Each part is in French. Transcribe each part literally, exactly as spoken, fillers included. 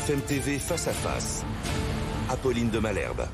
F M T V face à face. Apolline de Malherbe.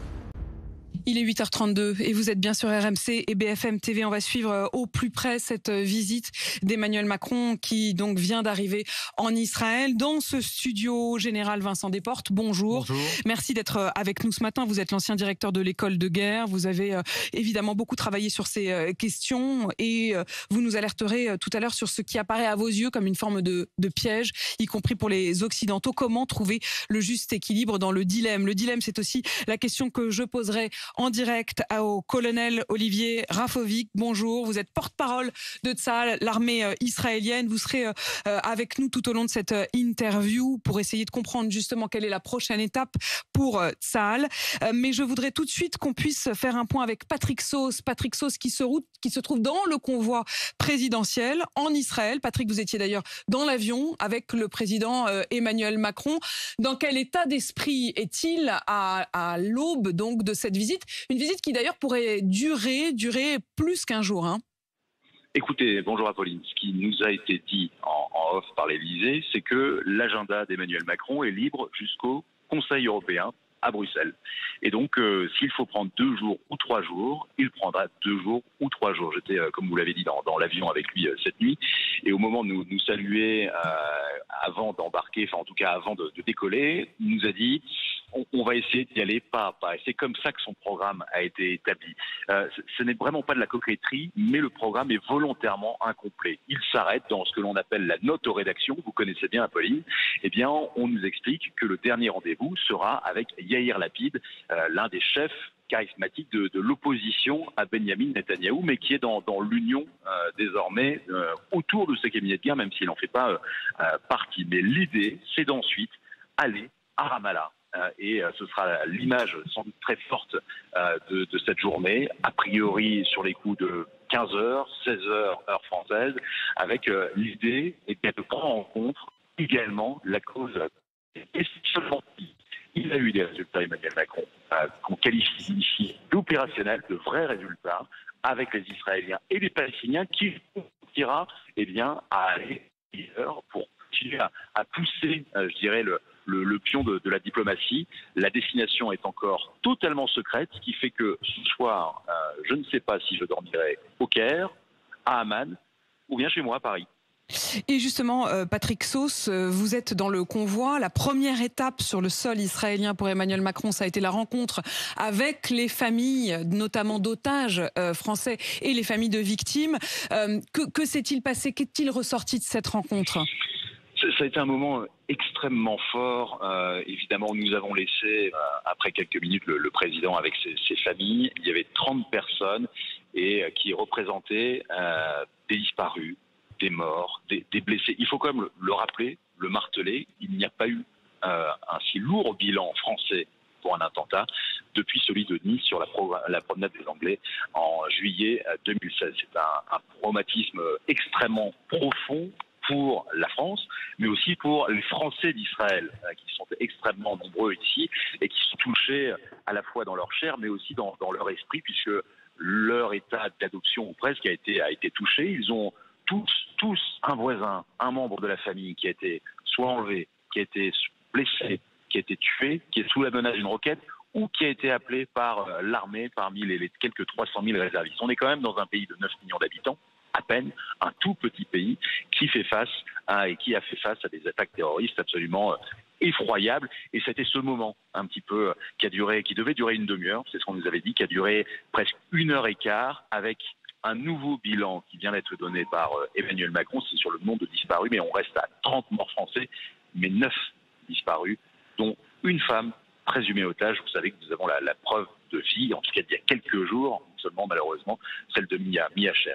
Il est huit heures trente-deux et vous êtes bien sur R M C et B F M T V. On va suivre au plus près cette visite d'Emmanuel Macron qui donc vient d'arriver en Israël. Dans ce studio, Général Vincent Desportes, bonjour. Bonjour. Merci d'être avec nous ce matin. Vous êtes l'ancien directeur de l'école de guerre. Vous avez euh, évidemment beaucoup travaillé sur ces euh, questions et euh, vous nous alerterez euh, tout à l'heure sur ce qui apparaît à vos yeux comme une forme de, de piège, y compris pour les Occidentaux. Comment trouver le juste équilibre dans le dilemme? Le dilemme, c'est aussi la question que je poserai en direct au colonel Olivier Rafovik. Bonjour, vous êtes porte-parole de Tsahal, l'armée israélienne. Vous serez avec nous tout au long de cette interview pour essayer de comprendre justement quelle est la prochaine étape pour Tsahal. Mais je voudrais tout de suite qu'on puisse faire un point avec Patrick Sauce. Patrick Sauce qui se, route, qui se trouve dans le convoi présidentiel en Israël. Patrick, vous étiez d'ailleurs dans l'avion avec le président Emmanuel Macron. Dans quel état d'esprit est-il à, à l'aube donc de cette visite? Une visite qui d'ailleurs pourrait durer, durer plus qu'un jour. Hein. Écoutez, bonjour Apolline. Ce qui nous a été dit en, en off par l'Élysée, c'est que l'agenda d'Emmanuel Macron est libre jusqu'au Conseil européen à Bruxelles. Et donc, euh, s'il faut prendre deux jours ou trois jours, il prendra deux jours ou trois jours. J'étais, euh, comme vous l'avez dit, dans, dans l'avion avec lui euh, cette nuit. Et au moment de nous, nous saluer, euh, avant d'embarquer, enfin en tout cas avant de, de décoller, il nous a dit on, on va essayer d'y aller pas à pas. Et c'est comme ça que son programme a été établi. Euh, ce, ce n'est vraiment pas de la coquetterie, mais le programme est volontairement incomplet. Il s'arrête dans ce que l'on appelle la note aux rédactions. Vous connaissez bien Apolline. Eh bien, on nous explique que le dernier rendez-vous sera avec Yair Lapid, euh, l'un des chefs charismatiques de, de l'opposition à Benyamin Netanyahou, mais qui est dans, dans l'union euh, désormais euh, autour de ce cabinet de guerre, même s'il n'en fait pas euh, euh, partie. Mais l'idée, c'est d'ensuite aller à Ramallah. Euh, et euh, ce sera l'image sans doute très forte euh, de, de cette journée, a priori sur les coups de quinze heures, seize heures, heure française, avec euh, l'idée et de prendre en compte également la cause. Et seulement il a eu des résultats, Emmanuel Macron, euh, qu'on qualifie ici d'opérationnels, de vrais résultats, avec les Israéliens et les Palestiniens, qui ira eh bien, à aller ailleurs pour continuer à, à pousser, euh, je dirais, le, le, le pion de, de la diplomatie. La destination est encore totalement secrète, ce qui fait que ce soir, euh, je ne sais pas si je dormirai au Caire, à Amman, ou bien chez moi à Paris. Et justement, Patrick Sauce, vous êtes dans le convoi. La première étape sur le sol israélien pour Emmanuel Macron, ça a été la rencontre avec les familles, notamment d'otages français et les familles de victimes. Que, que s'est-il passé? Qu'est-il ressorti de cette rencontre? Ça a été un moment extrêmement fort. Euh, évidemment, nous avons laissé, euh, après quelques minutes, le, le président avec ses, ses familles. Il y avait trente personnes et euh, qui représentaient euh, des disparus, des morts, des, des blessés. Il faut quand même le, le rappeler, le marteler, il n'y a pas eu euh, un si lourd bilan français pour un attentat depuis celui de Nice sur la, pro, la promenade des Anglais en juillet deux mille seize. C'est un, un traumatisme extrêmement profond pour la France, mais aussi pour les Français d'Israël, euh, qui sont extrêmement nombreux ici et qui sont touchés à la fois dans leur chair, mais aussi dans, dans leur esprit, puisque leur état d'adoption ou presque a été, a été touché. Ils ont tous, tous un voisin, un membre de la famille qui a été soit enlevé, qui a été blessé, qui a été tué, qui est sous la menace d'une roquette ou qui a été appelé par l'armée parmi les, les quelques trois cent mille réservistes. On est quand même dans un pays de neuf millions d'habitants, à peine, un tout petit pays qui fait face à, et qui a fait face à des attaques terroristes absolument effroyables. Et c'était ce moment un petit peu qui a duré, qui devait durer une demi-heure, c'est ce qu'on nous avait dit, qui a duré presque une heure et quart avec un nouveau bilan qui vient d'être donné par euh, Emmanuel Macron, c'est sur le nombre de disparus, mais on reste à trente morts français, mais neuf disparus, dont une femme présumée otage. Vous savez que nous avons la, la preuve de vie, en tout cas d'il y a quelques jours, seulement malheureusement, celle de Mia, Mia Cher.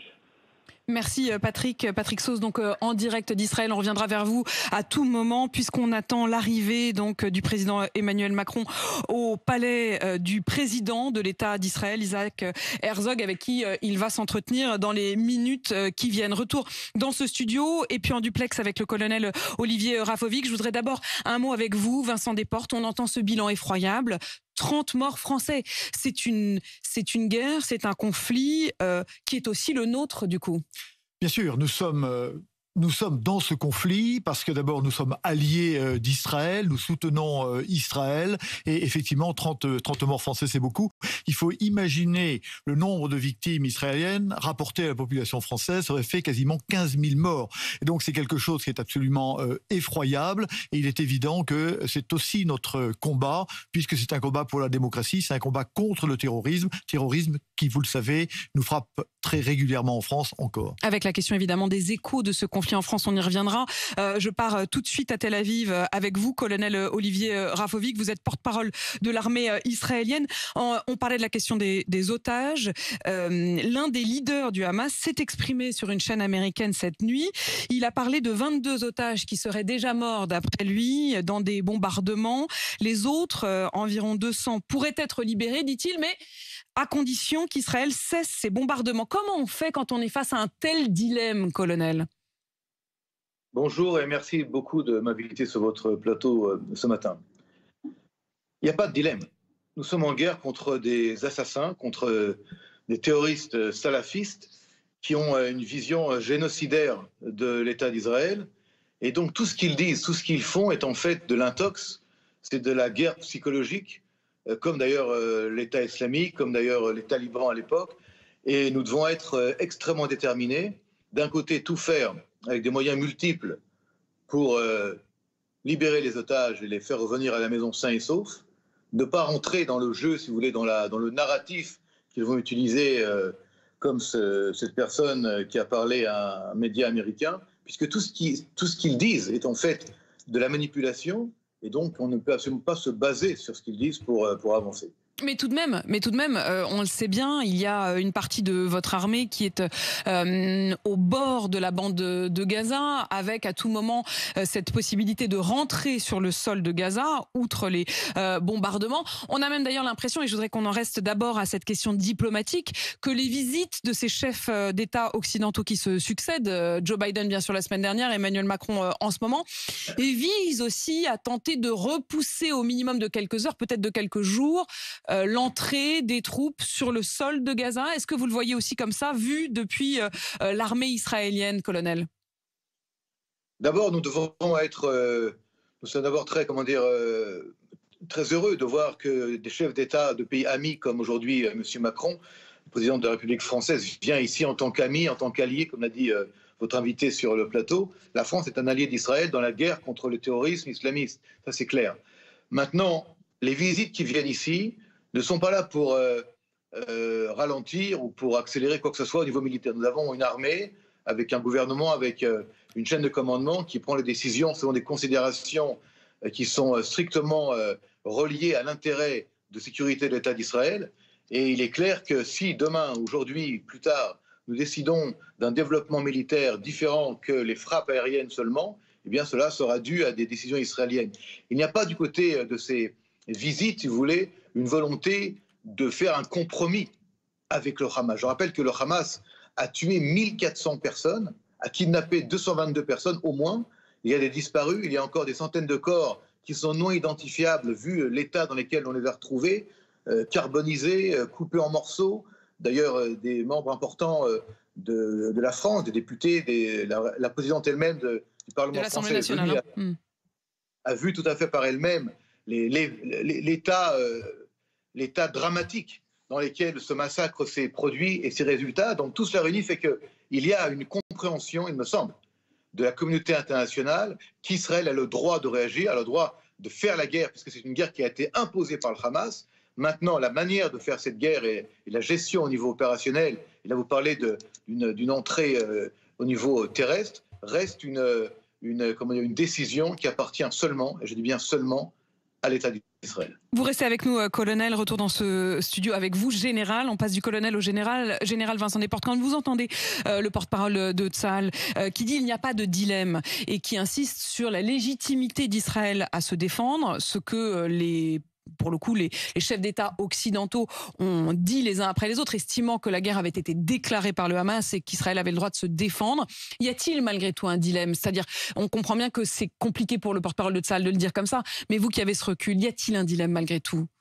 Merci Patrick. Patrick Sauce, donc en direct d'Israël. On reviendra vers vous à tout moment puisqu'on attend l'arrivée donc du président Emmanuel Macron au palais du président de l'État d'Israël, Isaac Herzog, avec qui il va s'entretenir dans les minutes qui viennent. Retour dans ce studio et puis en duplex avec le colonel Olivier Rafovik. Je voudrais d'abord un mot avec vous, Vincent Desportes. On entend ce bilan effroyable. trente morts français. C'est une, c'est une guerre, c'est un conflit euh, qui est aussi le nôtre, du coup. Bien sûr, nous sommes euh, Nous sommes dans ce conflit parce que d'abord nous sommes alliés euh, d'Israël, nous soutenons euh, Israël et effectivement trente, trente morts français c'est beaucoup. Il faut imaginer le nombre de victimes israéliennes rapporté à la population française, ça aurait fait quasiment quinze mille morts. Et donc c'est quelque chose qui est absolument euh, effroyable et il est évident que c'est aussi notre combat puisque c'est un combat pour la démocratie, c'est un combat contre le terrorisme, terrorisme qui vous le savez nous frappe très régulièrement en France encore. Avec la question évidemment des échos de ce conflit en France, on y reviendra. Euh, je pars euh, tout de suite à Tel Aviv euh, avec vous, colonel euh, Olivier euh, Rafovic. Vous êtes porte-parole de l'armée euh, israélienne. En, on parlait de la question des, des otages. Euh, l'un des leaders du Hamas s'est exprimé sur une chaîne américaine cette nuit. Il a parlé de vingt-deux otages qui seraient déjà morts, d'après lui, dans des bombardements. Les autres, euh, environ deux cents, pourraient être libérés, dit-il, mais à condition qu'Israël cesse ses bombardements. Comment on fait quand on est face à un tel dilemme, colonel ? Bonjour et merci beaucoup de m'inviter sur votre plateau euh, ce matin. Il n'y a pas de dilemme. Nous sommes en guerre contre des assassins, contre euh, des terroristes salafistes qui ont euh, une vision euh, génocidaire de l'État d'Israël. Et donc tout ce qu'ils disent, tout ce qu'ils font est en fait de l'intox, c'est de la guerre psychologique, euh, comme d'ailleurs euh, l'État islamique, comme d'ailleurs euh, les talibans à l'époque. Et nous devons être euh, extrêmement déterminés. D'un côté, tout faire avec des moyens multiples pour euh, libérer les otages et les faire revenir à la maison sains et saufs, ne pas rentrer dans le jeu, si vous voulez, dans, la, dans le narratif qu'ils vont utiliser, euh, comme ce, cette personne qui a parlé à un média américain, puisque tout ce, qui, tout ce qu'ils disent est en fait de la manipulation, et donc on ne peut absolument pas se baser sur ce qu'ils disent pour, pour avancer. Mais tout de même, mais tout de même, euh, on le sait bien, il y a une partie de votre armée qui est euh, au bord de la bande de, de Gaza, avec à tout moment euh, cette possibilité de rentrer sur le sol de Gaza, outre les euh, bombardements. On a même d'ailleurs l'impression, et je voudrais qu'on en reste d'abord à cette question diplomatique, que les visites de ces chefs d'État occidentaux qui se succèdent, euh, Joe Biden bien sûr la semaine dernière, Emmanuel Macron euh, en ce moment, et visent aussi à tenter de repousser au minimum de quelques heures, peut-être de quelques jours, Euh, l'entrée des troupes sur le sol de Gaza. Est-ce que vous le voyez aussi comme ça, vu depuis euh, euh, l'armée israélienne, colonel ? D'abord, nous devons être, euh, nous sommes d'abord très, comment dire, euh, très heureux de voir que des chefs d'État de pays amis, comme aujourd'hui euh, M. Macron, le président de la République française, vient ici en tant qu'ami, en tant qu'allié, comme l'a dit euh, votre invité sur le plateau. La France est un allié d'Israël dans la guerre contre le terrorisme islamiste. Ça, c'est clair. Maintenant, les visites qui viennent ici ne sont pas là pour euh, euh, ralentir ou pour accélérer quoi que ce soit au niveau militaire. Nous avons une armée avec un gouvernement, avec euh, une chaîne de commandement qui prend les décisions selon des considérations euh, qui sont euh, strictement euh, reliées à l'intérêt de sécurité de l'État d'Israël. Et il est clair que si demain, aujourd'hui, plus tard, nous décidons d'un développement militaire différent que les frappes aériennes seulement, eh bien cela sera dû à des décisions israéliennes. Il n'y a pas du côté de ces visites, si vous voulez, une volonté de faire un compromis avec le Hamas. Je rappelle que le Hamas a tué mille quatre cents personnes, a kidnappé deux cent vingt-deux personnes au moins. Il y a des disparus, il y a encore des centaines de corps qui sont non identifiables vu l'état dans lequel on les a retrouvés, euh, carbonisés, euh, coupés en morceaux. D'ailleurs, euh, des membres importants euh, de, de la France, des députés, des, la, la présidente elle-même de, du Parlement de français nationale, a, hein. a vu tout à fait par elle-même les, les, les, l'état... Euh, l'état dramatique dans lequel ce massacre s'est produit et ses résultats. Donc tout cela réuni fait qu'il y a une compréhension, il me semble, de la communauté internationale qu'Israël a le droit de réagir, a le droit de faire la guerre, puisque c'est une guerre qui a été imposée par le Hamas. Maintenant, la manière de faire cette guerre et, et la gestion au niveau opérationnel, et là vous parlez de, d'une, d'une entrée euh, au niveau terrestre, reste une, une, comment dire, une décision qui appartient seulement, et je dis bien seulement, à l'État d'Israël. Vous restez avec nous, colonel. Retour dans ce studio avec vous, général. On passe du colonel au général. Général Vincent Desportes, quand vous entendez euh, le porte-parole de Tsahal euh, qui dit il n'y a pas de dilemme et qui insiste sur la légitimité d'Israël à se défendre, ce que euh, les pour le coup, les, les chefs d'État occidentaux ont dit les uns après les autres, estimant que la guerre avait été déclarée par le Hamas et qu'Israël avait le droit de se défendre. Y a-t-il malgré tout un dilemme ? C'est-à-dire, on comprend bien que c'est compliqué pour le porte-parole de Tsahal de le dire comme ça, mais vous qui avez ce recul, y a-t-il un dilemme malgré tout ?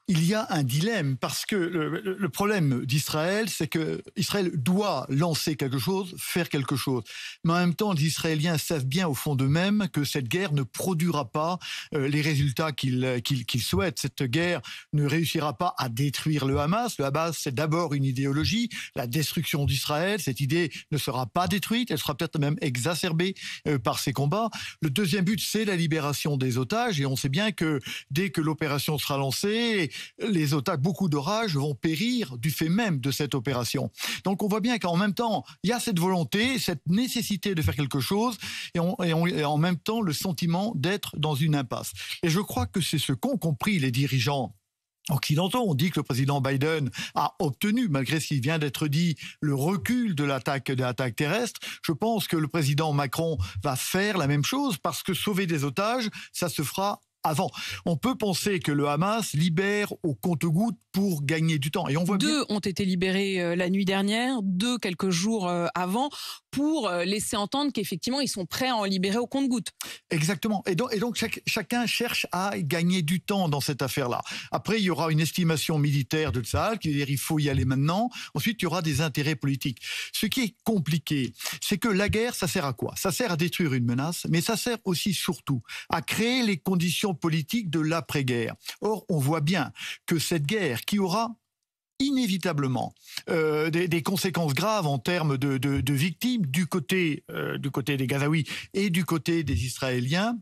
Il y a un dilemme parce que le, le problème d'Israël, c'est que Israël doit lancer quelque chose, faire quelque chose. Mais en même temps, les Israéliens savent bien au fond d'eux-mêmes que cette guerre ne produira pas euh, les résultats qu'ils qu'ils, qu'ils souhaitent. Cette guerre ne réussira pas à détruire le Hamas. Le Hamas, c'est d'abord une idéologie. La destruction d'Israël, cette idée ne sera pas détruite. Elle sera peut-être même exacerbée euh, par ces combats. Le deuxième but, c'est la libération des otages. Et on sait bien que dès que l'opération sera lancée, les otages, beaucoup d'orages vont périr du fait même de cette opération. Donc on voit bien qu'en même temps, il y a cette volonté, cette nécessité de faire quelque chose, et, on, et, on, et en même temps le sentiment d'être dans une impasse. Et je crois que c'est ce qu'ont compris les dirigeants occidentaux. On dit que le président Biden a obtenu, malgré ce qui vient d'être dit, le recul de l'attaque, de l'attaque terrestre. Je pense que le président Macron va faire la même chose parce que sauver des otages, ça se fera avant. On peut penser que le Hamas libère au compte-gouttes pour gagner du temps. Et on voit deux bien... ont été libérés euh, la nuit dernière, deux quelques jours euh, avant, pour euh, laisser entendre qu'effectivement ils sont prêts à en libérer au compte-gouttes. Exactement. Et donc, et donc chaque, chacun cherche à gagner du temps dans cette affaire-là. Après, il y aura une estimation militaire de Tsahal qui veut dire qu'il faut y aller maintenant. Ensuite, il y aura des intérêts politiques. Ce qui est compliqué, c'est que la guerre, ça sert à quoi? Ça sert à détruire une menace, mais ça sert aussi surtout à créer les conditions politique de l'après-guerre. Or, on voit bien que cette guerre qui aura inévitablement euh, des, des conséquences graves en termes de, de, de victimes du côté, euh, du côté des Gazaouis et du côté des Israéliens,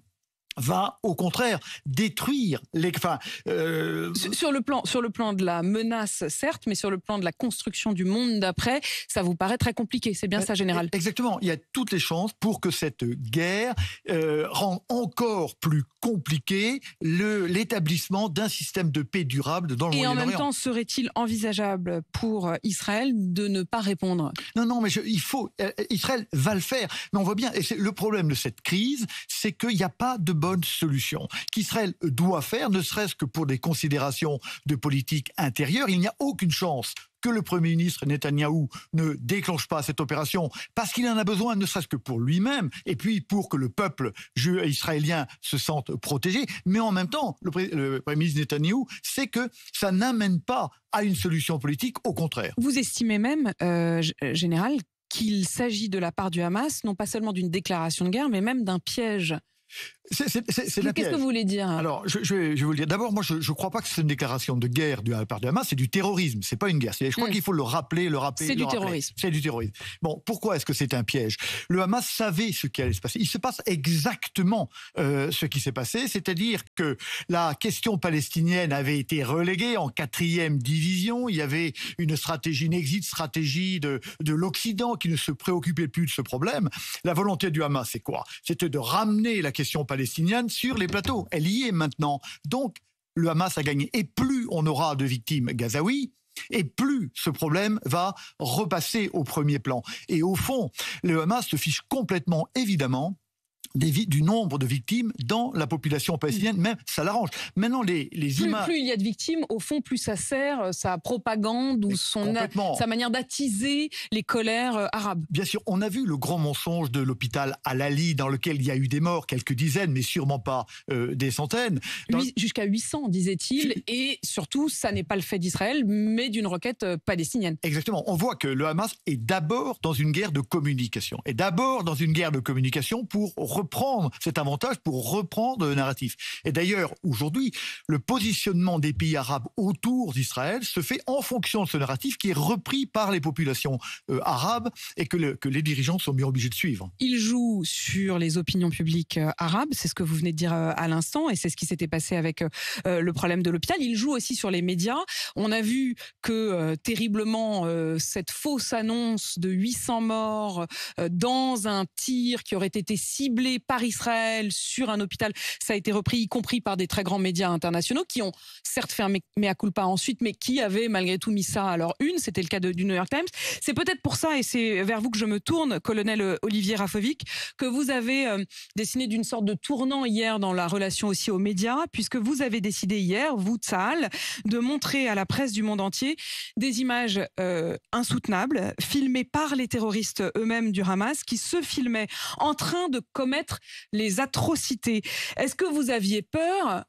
va au contraire détruire les. Enfin, euh... sur le plan, sur le plan de la menace, certes, mais sur le plan de la construction du monde d'après, ça vous paraît très compliqué. C'est bien ça, général. Exactement. Il y a toutes les chances pour que cette guerre euh, rende encore plus compliqué le l'établissement d'un système de paix durable dans le Moyen-Orient. Et en même temps, serait-il envisageable pour Israël de ne pas répondre? Non, non, mais je, il faut. Israël va le faire. Mais on voit bien. Et c'est le problème de cette crise, c'est qu'il n'y a pas de bonne solution qu'Israël doit faire, ne serait-ce que pour des considérations de politique intérieure. Il n'y a aucune chance que le Premier ministre Netanyahou ne déclenche pas cette opération parce qu'il en a besoin, ne serait-ce que pour lui-même, et puis pour que le peuple israélien se sente protégé. Mais en même temps, le, pré- le Premier ministre Netanyahou sait que ça n'amène pas à une solution politique, au contraire. Vous estimez même, euh, général, qu'il s'agit de la part du Hamas, non pas seulement d'une déclaration de guerre, mais même d'un piège? C'est, c'est, c'est, c'est la Qu'est-ce piège. que vous voulez dire? Alors, je, je, vais, je vais vous le dire. D'abord, moi, je ne crois pas que c'est une déclaration de guerre de la part du Hamas, c'est du terrorisme, c'est pas une guerre. C'est, je crois mmh. qu'il faut le rappeler, le rappeler. C'est le du rappeler. terrorisme. C'est du terrorisme. Bon, pourquoi est-ce que c'est un piège? Le Hamas savait ce qui allait se passer. Il se passe exactement euh, ce qui s'est passé, c'est-à-dire que la question palestinienne avait été reléguée en quatrième division. Il y avait une stratégie, une exit stratégie de, de l'Occident qui ne se préoccupait plus de ce problème. La volonté du Hamas, c'est quoi? C'était de ramener la question palestinienne sur les plateaux. Elle y est maintenant. Donc, le Hamas a gagné. Et plus on aura de victimes gazaouis, et plus ce problème va repasser au premier plan. Et au fond, le Hamas se fiche complètement, évidemment, Des vi- du nombre de victimes dans la population palestinienne, même ça l'arrange. Maintenant, les, les plus, images... plus il y a de victimes, au fond, plus ça sert sa propagande ou son a, sa manière d'attiser les colères euh, arabes. Bien sûr, on a vu le grand mensonge de l'hôpital Al-Ali, dans lequel il y a eu des morts, quelques dizaines, mais sûrement pas euh, des centaines. Dans... Jusqu'à huit cents, disait-il, et surtout, ça n'est pas le fait d'Israël, mais d'une requête euh, palestinienne. Exactement. On voit que le Hamas est d'abord dans une guerre de communication, est d'abord dans une guerre de communication pour reprendre cet avantage, pour reprendre le narratif. Et d'ailleurs, aujourd'hui, le positionnement des pays arabes autour d'Israël se fait en fonction de ce narratif qui est repris par les populations euh, arabes et que, le, que les dirigeants sont bien obligés de suivre. Il joue sur les opinions publiques euh, arabes, c'est ce que vous venez de dire euh, à l'instant, et c'est ce qui s'était passé avec euh, le problème de l'hôpital. Il joue aussi sur les médias. On a vu que euh, terriblement, euh, cette fausse annonce de huit cents morts euh, dans un tir qui aurait été ciblé par Israël sur un hôpital, ça a été repris, y compris par des très grands médias internationaux qui ont certes fait un mea culpa ensuite, mais qui avaient malgré tout mis ça à leur une. C'était le cas de, du New York Times. C'est peut-être pour ça, et c'est vers vous que je me tourne, colonel Olivier Rafovic, que vous avez euh, dessiné d'une sorte de tournant hier dans la relation aussi aux médias, puisque vous avez décidé hier, vous, Tsahal, de montrer à la presse du monde entier des images euh, insoutenables, filmées par les terroristes eux-mêmes du Hamas, qui se filmaient en train de commettre les atrocités. Est-ce que vous aviez peur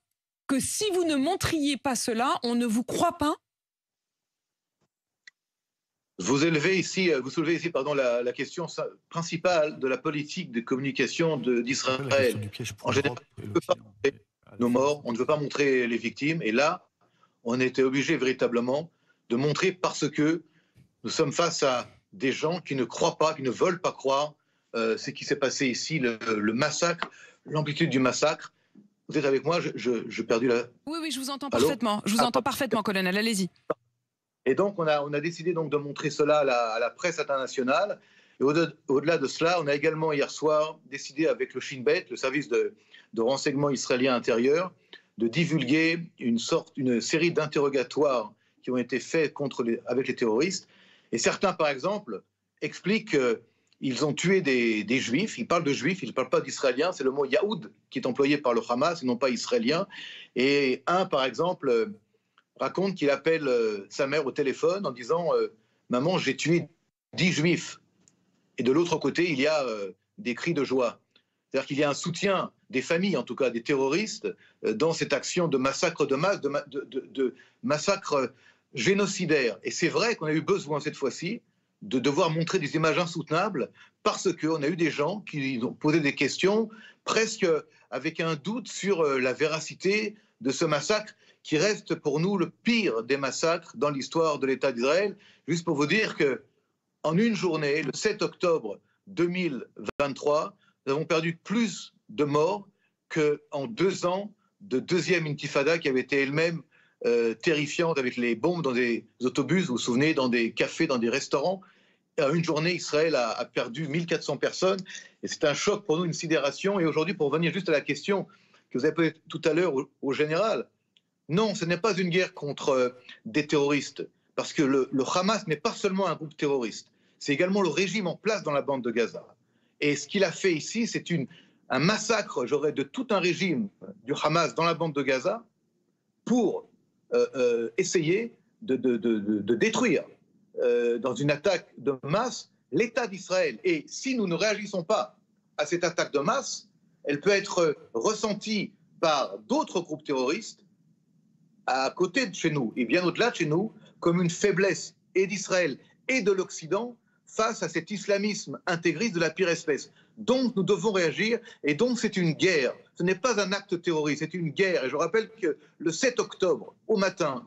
que si vous ne montriez pas cela, on ne vous croit pas? Vous élevez ici, vous soulevez ici pardon, la, la question principale de la politique de communication d'Israël. En général, on ne veut pas montrer nos morts, on ne veut pas montrer les victimes. Et là, on était obligé véritablement de montrer parce que nous sommes face à des gens qui ne croient pas, qui ne veulent pas croire euh, ce qui s'est passé ici, le, le massacre, l'amplitude du massacre. Vous êtes avec moi? Je, je, je perdu la... Oui, oui, je vous entends Allô? parfaitement. Je vous ah, entends parfaitement, colonel. Allez-y. Et donc, on a, on a décidé donc de montrer cela à la, à la presse internationale. Et au-delà au de cela, on a également hier soir décidé avec le Shin Bet, le service de, de renseignement israélien intérieur, de divulguer une sorte, une série d'interrogatoires qui ont été faits contre les, avec les terroristes. Et certains, par exemple, expliquent qu'ils ont tué des, des juifs. Ils parlent de juifs, ils ne parlent pas d'israéliens. C'est le mot Yaoud qui est employé par le Hamas et non pas israélien. Et un, par exemple, raconte qu'il appelle euh, sa mère au téléphone en disant euh, « Maman, j'ai tué dix juifs ». Et de l'autre côté, il y a euh, des cris de joie. C'est-à-dire qu'il y a un soutien des familles, en tout cas des terroristes, euh, dans cette action de massacre de masse, de, ma de, de, de massacre génocidaire. Et c'est vrai qu'on a eu besoin cette fois-ci de devoir montrer des images insoutenables parce qu'on a eu des gens qui ont posé des questions presque avec un doute sur euh, la véracité de ce massacre qui reste pour nous le pire des massacres dans l'histoire de l'État d'Israël. Juste pour vous dire qu'en une journée, le sept octobre deux mille vingt-trois, nous avons perdu plus de morts qu'en deux ans de deuxième intifada qui avait été elle-même euh, terrifiante avec les bombes dans des autobus, vous vous souvenez, dans des cafés, dans des restaurants. Et en une journée, Israël a, a perdu mille quatre cents personnes. Et c'est un choc pour nous, une sidération. Et aujourd'hui, pour revenir juste à la question que vous avez posée tout à l'heure au, au général, non, ce n'est pas une guerre contre euh, des terroristes, parce que le, le Hamas n'est pas seulement un groupe terroriste, c'est également le régime en place dans la bande de Gaza. Et ce qu'il a fait ici, c'est un massacre, j'aurais, de tout un régime du Hamas dans la bande de Gaza pour euh, euh, essayer de, de, de, de détruire, euh, dans une attaque de masse, l'État d'Israël. Et si nous ne réagissons pas à cette attaque de masse, elle peut être ressentie par d'autres groupes terroristes à côté de chez nous, et bien au-delà de chez nous, comme une faiblesse et d'Israël et de l'Occident face à cet islamisme intégriste de la pire espèce. Donc nous devons réagir, et donc c'est une guerre. Ce n'est pas un acte terroriste, c'est une guerre. Et je rappelle que le sept octobre, au matin,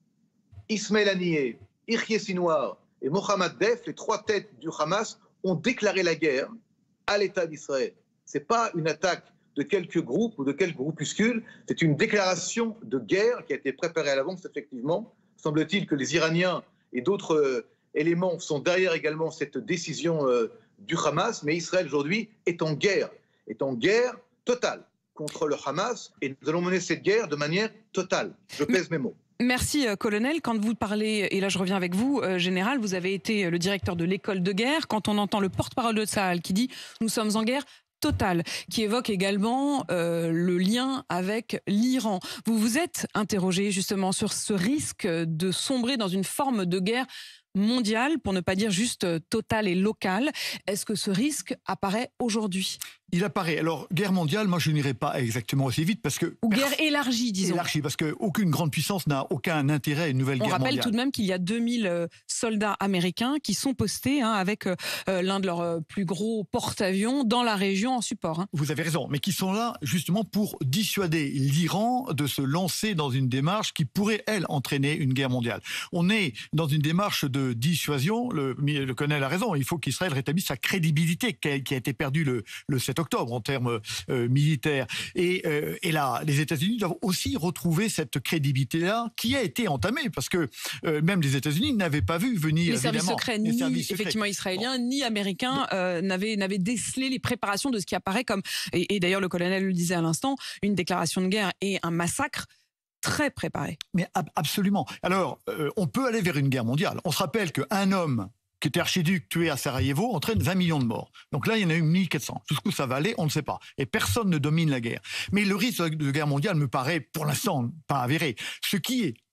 Ismaël Haniyeh, Yahya Sinwar et Mohamed Def, les trois têtes du Hamas, ont déclaré la guerre à l'État d'Israël. Ce n'est pas une attaque de quelques groupes ou de quelques groupuscules, c'est une déclaration de guerre qui a été préparée à l'avance, effectivement. Semble-t-il que les Iraniens et d'autres euh, éléments sont derrière également cette décision euh, du Hamas, mais Israël aujourd'hui est en guerre, est en guerre totale contre le Hamas, et nous allons mener cette guerre de manière totale. Je pèse mes mots. Merci, euh, colonel. Quand vous parlez, et là je reviens avec vous, euh, général, vous avez été le directeur de l'école de guerre. Quand on entend le porte-parole de Tsahal qui dit « nous sommes en guerre », Total, qui évoque également euh, le lien avec l'Iran. Vous vous êtes interrogé justement sur ce risque de sombrer dans une forme de guerre mondiale, pour ne pas dire juste totale et locale. Est-ce que ce risque apparaît aujourd'hui ? Il apparaît. Alors, guerre mondiale, moi je n'irai pas exactement aussi vite parce que... Ou guerre élargie, disons. Élargie, parce qu'aucune grande puissance n'a aucun intérêt à une nouvelle On guerre mondiale. On rappelle tout de même qu'il y a deux mille soldats américains qui sont postés hein, avec euh, l'un de leurs plus gros porte-avions dans la région en support. Hein. Vous avez raison, mais qui sont là justement pour dissuader l'Iran de se lancer dans une démarche qui pourrait, elle, entraîner une guerre mondiale. On est dans une démarche de dissuasion, le, le colonel a raison, il faut qu'Israël rétablisse sa crédibilité qui a, qui a été perdue le, le sept octobre en termes euh, militaires. Et, euh, et là, les États-Unis doivent aussi retrouver cette crédibilité-là qui a été entamée, parce que euh, même les États-Unis n'avaient pas vu venir les services secrets, ni services secrets. effectivement israéliens, bon. ni américains euh, n'avaient, n'avaient décelé les préparations de ce qui apparaît comme, et, et d'ailleurs le colonel le disait à l'instant, une déclaration de guerre et un massacre très préparé. Mais ab- absolument. Alors, euh, on peut aller vers une guerre mondiale. On se rappelle qu'un homme qui était archiduc tué à Sarajevo entraîne vingt millions de morts. Donc là, il y en a eu mille quatre cents. Jusqu'où ça va aller, on ne sait pas. Et personne ne domine la guerre. Mais le risque de guerre mondiale me paraît, pour l'instant, pas avéré. Ce qui est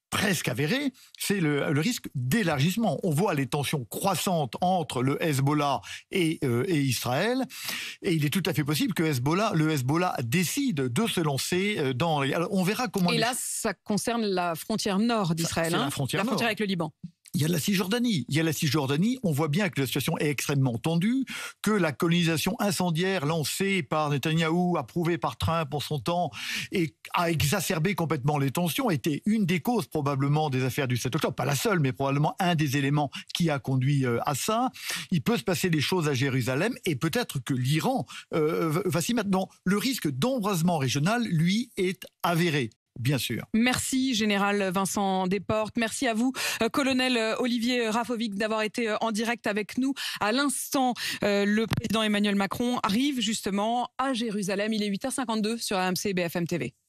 presque avéré, c'est le, le risque d'élargissement. On voit les tensions croissantes entre le Hezbollah et, euh, et Israël, et il est tout à fait possible que Hezbollah, le Hezbollah décide de se lancer dans... Alors, on verra comment... Et les... là, ça concerne la frontière nord d'Israël, hein, la frontière, la frontière nord. avec le Liban. Il y a la Cisjordanie. Il y a la Cisjordanie. On voit bien que la situation est extrêmement tendue, que la colonisation incendiaire lancée par Netanyahou, approuvée par Trump en son temps, et a exacerbé complètement les tensions, était une des causes probablement des affaires du sept octobre. Pas la seule, mais probablement un des éléments qui a conduit à ça. Il peut se passer des choses à Jérusalem et peut-être que l'Iran euh, va s'y mettre. Non, le risque d'embrasement régional, lui, est avéré. Bien sûr. Merci, Général Vincent Desportes. Merci à vous, euh, Colonel Olivier Rafovik, d'avoir été en direct avec nous. À l'instant, euh, le président Emmanuel Macron arrive justement à Jérusalem. Il est huit heures cinquante-deux sur A M C B F M T V.